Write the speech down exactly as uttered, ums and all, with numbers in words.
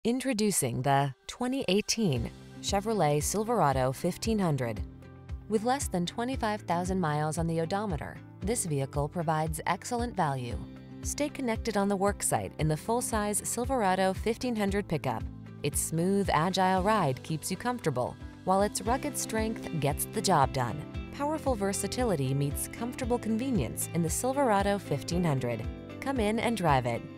Introducing the twenty eighteen Chevrolet Silverado fifteen hundred. With less than twenty-five thousand miles on the odometer, this vehicle provides excellent value. Stay connected on the worksite in the full-size Silverado fifteen hundred pickup. Its smooth, agile ride keeps you comfortable, while its rugged strength gets the job done. Powerful versatility meets comfortable convenience in the Silverado fifteen hundred. Come in and drive it.